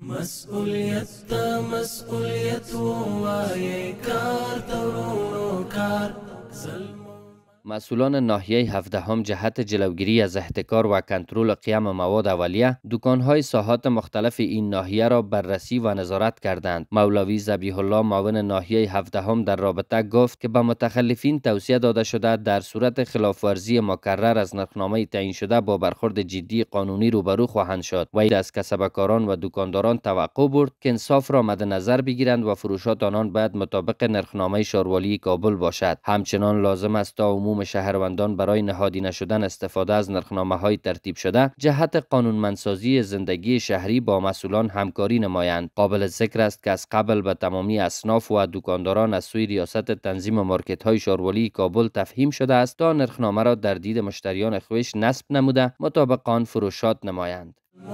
مسئولیت وای کار تورونو کار مسئولان ناحیه 17 جهت جلوگیری از احتکار و کنترل قیم مواد اولیه دکانهای ساحات مختلف این ناحیه را بررسی و نظارت کردند. مولوی ذبیح الله معاون ناحیه 17 در رابطه گفت که به متخلفین توصیه داده شده در صورت خلافورزی مکرر از نرخنامه تعیین شده با برخورد جدی قانونی روبرو خواهند شد و از کسبکاران و دکانداران توقع برد که انصاف را مد نظر بگیرند و فروشات آنان باید مطابق نرخنامه شاروالی کابل باشد. همچنان لازم است تا عموم شهروندان برای نهادی نشدن استفاده از نرخنامه‌های ترتیب شده جهت قانونمندسازی زندگی شهری با مسئولان همکاری نمایند. قابل ذکر است که از قبل به تمامی اصناف و دکانداران از سوی ریاست تنظیم مارکت‌های شاروالی کابل تفهیم شده است تا نرخنامه را در دید مشتریان خویش نصب نموده مطابق آن فروشات نمایند.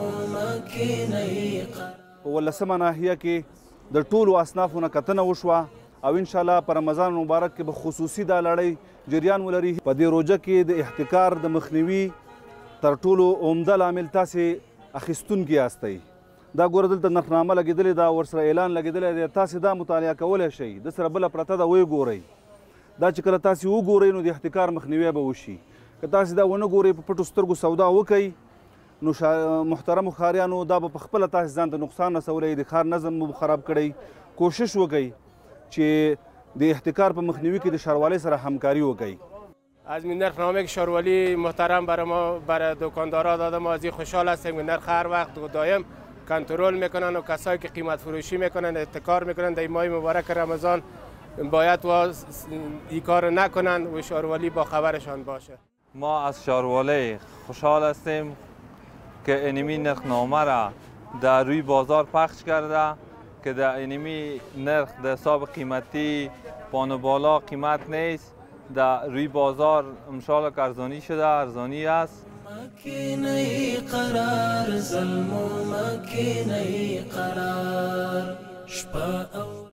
ولسمه ناحیه کې د ټولو اصنافونو کتنه وشوه او ان شاء الله پر رمضان مبارک کې به خصوصي دا لړۍ جریان ولري. په دې روژه کې د احتکار د مخنیوي تر ټولو عمده لامل تاسې اخیستونکي یاستئ. دا ګوره دلته نرخنامه لګېدلې ده، ورسره اعلان لګېدلی دی، تاسې دا مطالعه کولی شئ، د سره بله پرته ده ویې ګورئ. دا چې کله تاسې وګورئ نو د احتکار مخنیوی به وشي. که تاسې دا ونه ګورئ په پټو سترګو سودا وکئ نو محترمو ښاریانو دا به پخپله تاسې ځان ته نقصان رسولی، د ښار نظم مو خراب کړی. کوشش وکئ چې د احتکار په مخنیوي کې د ښاروالۍ سره همکاری وکړي. از این نرخنامه که شاروالی محترم برای ما برای دکاندارا داده ما از این خوشحال هستیم که نرخ هر وقت و دائم کنترل میکنن و کسایی که قیمت فروشی میکنن احتکار میکنن در ماه مبارک رمضان باید این کار نکنن و شاروالی با خبرشان باشه. ما از شاروالی خوشحال هستیم که اینمی نرخنامه را در روی بازار پخش کرده که در اینمی نرخ در حساب قیمتی پان بالا قیمت نیست، در روی بازار انشاءالله که ارزانی شده، ارزانی است. مکینه قرار ظلم و مکینه قرار